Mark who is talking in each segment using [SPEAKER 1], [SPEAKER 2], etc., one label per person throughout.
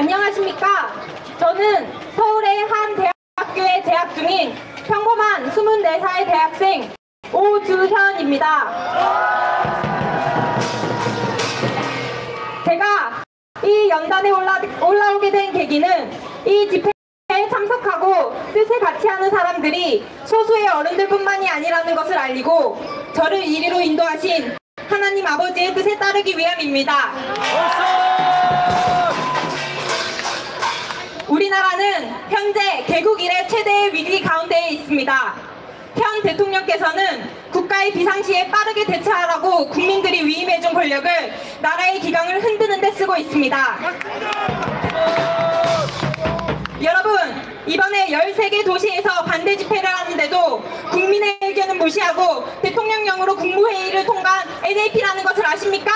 [SPEAKER 1] 안녕하십니까. 저는 서울의 한 대학교에 재학 중인 평범한 24살 대학생 오주현입니다. 제가 이 연단에 올라오게 된 계기는 이 집회에 참석하고 뜻에 같이 하는 사람들이 소수의 어른들뿐만이 아니라는 것을 알리고 저를 이리로 인도하신 하나님 아버지의 뜻에 따르기 위함입니다. 우리나라는 현재 개국 이래 최대의 위기 가운데에 있습니다. 현 대통령께서는 국가의 비상시에 빠르게 대처하라고 국민들이 위임해준 권력을 나라의 기강을 흔드는 데 쓰고 있습니다. 여러분, 이번에 13개 도시에서 반대 집회를 하는데도 국민의 의견은 무시하고 대통령령으로 국무회의를 통과한 NAP라는 것을 아십니까?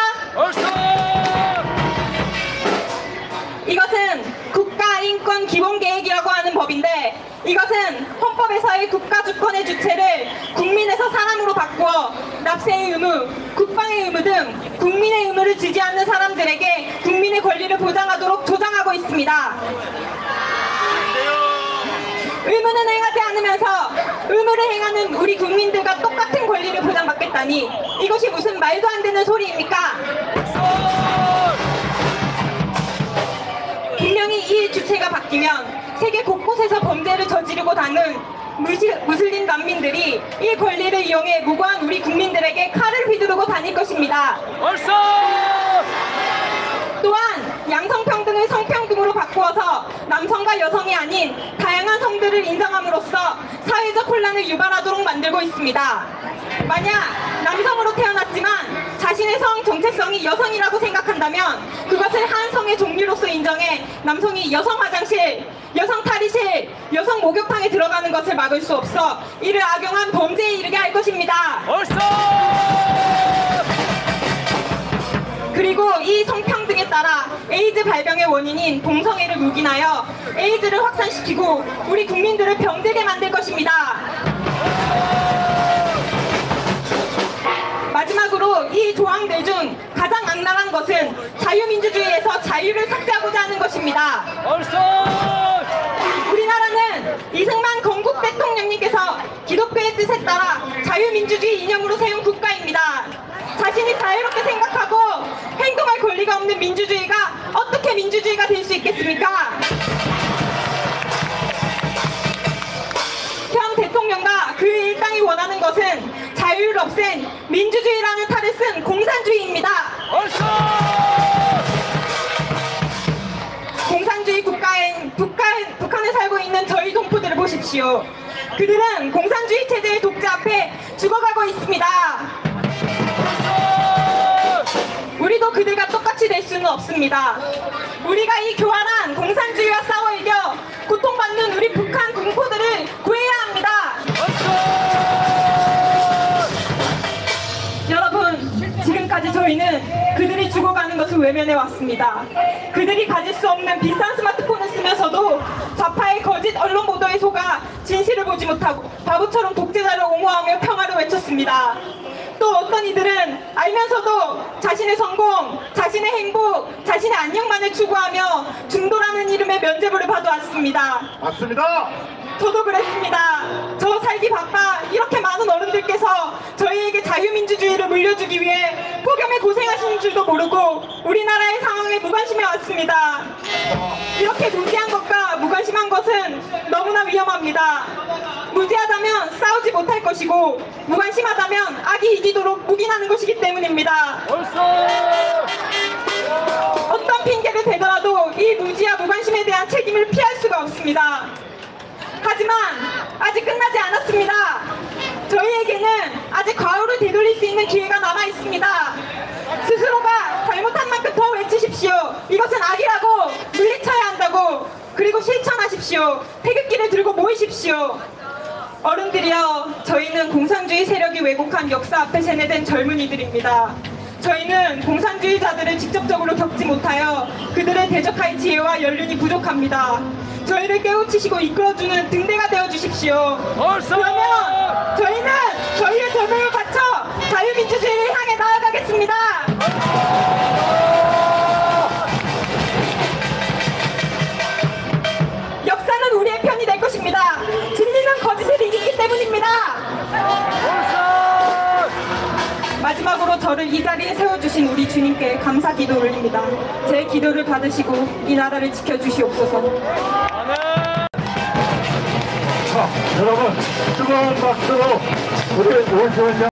[SPEAKER 1] 이것은 국가인권기본계획이라고 하는 법인데 이것은 헌법에서의 국가 주권의 주체를 국민에서 사람으로 바꾸어 납세의 의무, 국방의 의무 등 국민의 의무를 지지 않는 사람들에게 국민의 권리를 보장하도록 조장하고 있습니다. 의무는 행하지 않으면서 의무를 행하는 우리 국민들과 똑같은 권리를 보장받겠다니 이것이 무슨 말도 안 되는 소리입니까? 분명히 이 주체가 바뀌면 세계 곳곳에서 범죄를 저지르고 다는 무슬림 난민들이 이 권리를 이용해 무고한 우리 국민들에게 칼을 휘두르고 다닐 것입니다. 또한 양성평등을 성평등으로 바꾸어서 남성과 여성이 아닌 다양한 성들을 인정함으로써 사회적 혼란을 유발하도록 만들고 있습니다. 만약 남성으로 태어났지만 자신의 성 정체성이 여성이라고 생각한다면 그것을 한 성의 종류로서 인정해 남성이 여성 화장실, 여성 탈의실, 여성 목욕탕에 들어가는 것을 막을 수 없어 이를 악용한 범죄에 이르게 할 것입니다. 그리고 이 성평등에 따라 에이즈 발병의 원인인 동성애를 묵인하여 에이즈를 확산시키고 우리 국민들을 병들게 만들 것입니다. 마지막으로 이 조항들 중 가장 악랄한 것은 자유민주주의에서 자유를 삭제하고자 하는 것입니다. 우리나라는 이승만 건국 대통령님께서 기독교의 뜻에 따라 자유민주주의 이념으로 세운 국가입니다. 자신이 자유롭게 생각하고 행동할 권리가 없는 민주주의가 어떻게 민주주의가 될 수 있겠습니까? 현 대통령과 그 일당이 원하는 것은 자유를 없앤 민주주의라는 탈을 쓴 공산주의입니다. 공산주의 북한에 살고 있는 저희 동포들을 보십시오. 그들은 공산주의 체제의 독재 앞에 죽어가고 있습니다. 우리도 그들과 똑같이 될 수는 없습니다. 우리가 이 교활한 공산주의와 싸워 이겨 고통받는 우리 북한 동포들을 구해야 합니다. 여러분, 지금까지 저희는 그들이 죽어가는 것을 외면해 왔습니다. 그들이 가질 수 없는 비싼 스마트폰을 쓰면서도 좌파의 거짓 언론 보도에 속아 진실을 보지 못하고 바보처럼 독재자를 옹호하며 평화를 외쳤습니다. 또 어떤 이들은 알면서도 자신의 성공, 자신의 행복, 자신의 안녕만을 추구하며 중도라는 이름의 면죄부를 받아왔습니다.
[SPEAKER 2] 맞습니다.
[SPEAKER 1] 저도 그랬습니다. 저 살기 바빠 이렇게 많은 어른들께서 저희에게 자유민주주의를 물려주기 위해 폭염에 고생하시는 줄도 모르고 우리나라의 상황에 무관심해 왔습니다. 이렇게 무지한 것과 무관심한 것은 너무나 위험합니다. 무지하다면 싸우지 못할 것이고 무관심하다면 악이 이기도록 묵인하는 것이기 때문입니다. 어떤 핑계를 대더라도 이 무지와 무관심에 대한 책임을 피할 수가 없습니다. 하지만 아직 끝나지 않았습니다. 저희에게는 아직 과오를 되돌릴 수 있는 기회가 남아 있습니다. 스스로가 잘못한 만큼 더 외치십시오. 이것은 악이라고 물리쳐야 한다고. 그리고 실천하십시오. 태극기를 들고 모이십시오. 어른들이여, 저희는 공산주의 세력이 왜곡한 역사 앞에 세뇌된 젊은이들입니다. 저희는 공산주의자들을 직접적으로 겪지 못하여 그들을 대적할 지혜와 연륜이 부족합니다. 저희를 깨우치시고 이끌어주는 등대가 되어주십시오. 그러면 저희는 저희의 젊음을 바쳐 자유민주주의를 향해 나아가겠습니다. 마지막으로 저를 이 자리에 세워주신 우리 주님께 감사 기도 올립니다. 제 기도를 받으시고 이 나라를 지켜주시옵소서.
[SPEAKER 2] 자, 여러분 뜨거운 박수로 우리 오시원